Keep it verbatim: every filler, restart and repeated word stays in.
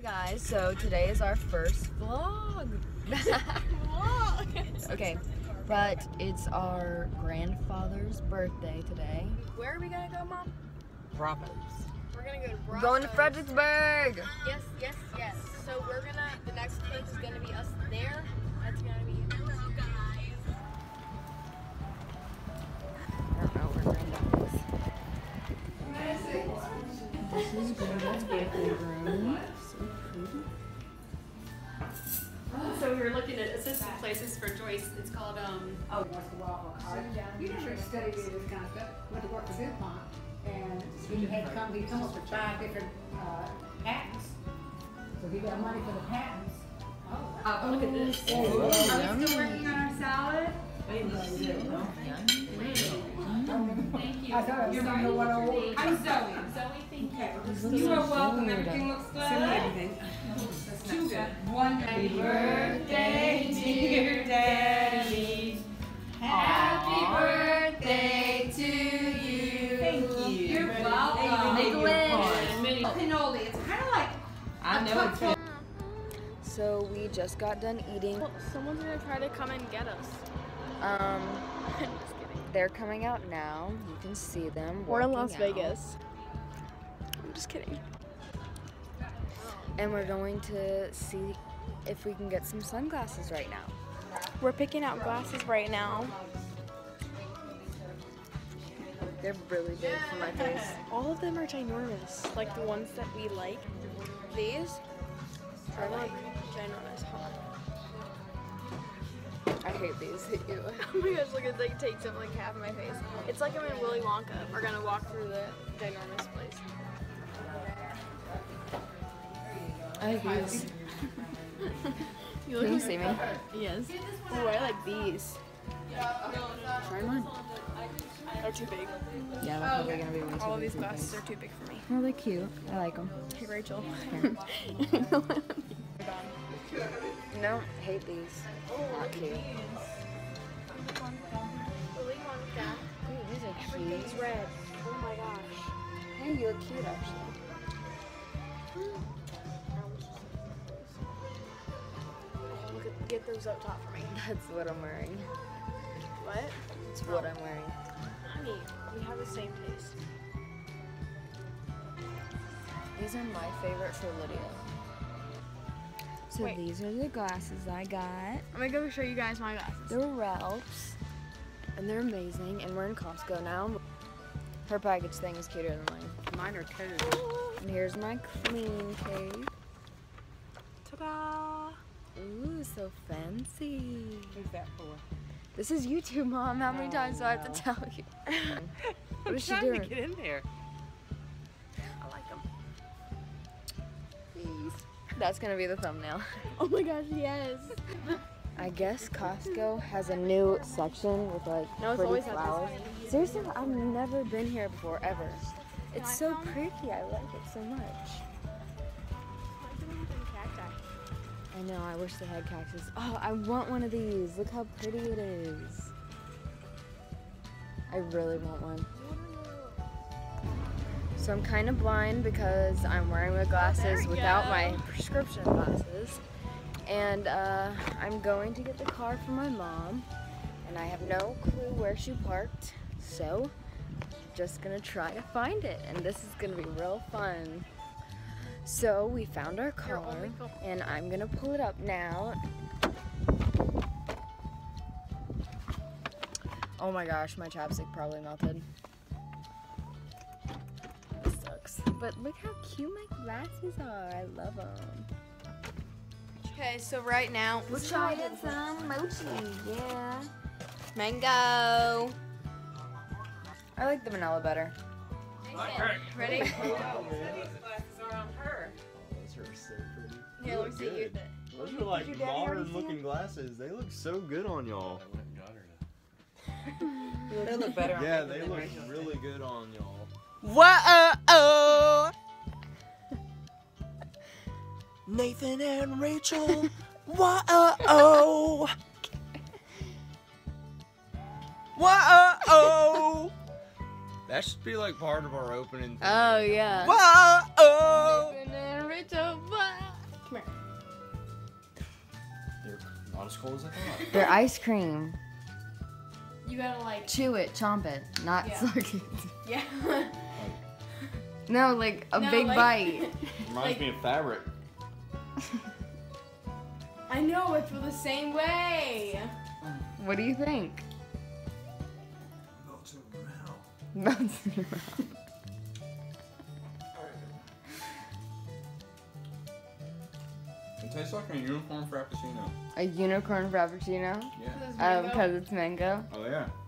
Guys, so today is our first vlog. Vlog. Okay, but it's our grandfather's birthday today. Where are we gonna go, Mom? Bravos. We're gonna go to Bravos. Going to Fredericksburg. Yes, yes, yes. So we're gonna. The next place is gonna be us there. That's gonna be. Hello, guys. I don't know where Granddad is. This is Granddad's birthday room. So we were looking at assistant places for Joyce. It's called, um... Oh, what's the Waffle House? You never studied this kind of stuff. Went to work for DuPont, and he had come, he come up with five different uh, patents. So he got money for the patents. Oh, Oh, look at this. yeah. Are we still working on our salad? Thank you. I thought I was gonna know what I ordered. I'm Zoe. Zoe, thank you. You are welcome. Everything looks good. Send me everything. Too good. One happy birthday, dear Daddy. Happy birthday to you. Thank you. You're welcome. Make a wish. Cannoli. It's kind of like I know it's good. So we just got done eating. Well, someone's gonna try to come and get us. Um, I'm just kidding. they're coming out now. You can see them. We're in walking Las out. Vegas. I'm just kidding. And we're going to see if we can get some sunglasses right now. We're picking out glasses right now. They're really big for my face. All of them are ginormous. Like the ones that we like. These are like ginormous. I hate these. Ew. Oh my gosh, look at they take something like half of my face. It's like I'm in Willy Wonka. We're gonna walk through the ginormous place. I like these. You Can you see me? Yes. Oh, I like these. Try mine. They're too big. Yeah, they're probably gonna be way too All of big these for my glasses face. are too big for me. Oh, they're cute. I like them. Hey, Rachel. No, hate these. Not cute. Willy Wonka. Ooh, these are cute. Everything's red. Oh my gosh. Hey, you look cute actually. Oh, look at, get those up top for me. That's what I'm wearing. What? It's what I'm wearing. Honey, we have the same taste. These are my favorite for Lydia. So Wait. these are the glasses I got. I'm gonna go show you guys my glasses. They're Ralph's, and they're amazing. And we're in Costco now. Her package thing is cuter than mine. Mine are cold. And here's my clean cake. Ta-da! Ooh, so fancy. Who's that for? This is YouTube, Mom. How many Oh, times do I have to tell you? What is she I'm doing? trying to get in there. I like them. Please. That's gonna be the thumbnail. Oh my gosh, yes! I guess Costco has a new section with like No, it's pretty always had flowers. this Seriously, I've never been here before ever. It's so pretty. I like it so much. I know. I wish they had cactus. Oh, I want one of these. Look how pretty it is. I really want one. So I'm kind of blind because I'm wearing my glasses without go. my prescription glasses. And uh, I'm going to get the car from my mom. And I have no clue where she parked. So just gonna try to find it. And this is gonna be real fun. So we found our car and I'm gonna pull it up now. Oh my gosh, my chapstick probably melted. This sucks. But look how cute my glasses are. I love them. Okay, so right now, We're trying some mochi. Yeah. mango. I like the vanilla better. Ready? These glasses are on her. Those are so pretty. Yeah, let me see you. Those are like modern looking glasses. They look so good on y'all. They look better on Yeah, Nathan they than look Rachel. really good on y'all. Whoa! Nathan and Rachel. Whoa! Whoa! That should be like part of our opening. Thing. Oh yeah. Whoa! And then Rachel, Come here. They're not as cold as I thought. They're ice cream. You gotta like. Chew it, chomp it, not Yeah. suck it. Yeah. No, like a No, big like- bite. Reminds Like- me of fabric. I know, it's the same way. What do you think? Melts in your mouth. It tastes like a unicorn frappuccino. A unicorn frappuccino? Yeah. This is Um, mango. because it's mango. Oh yeah.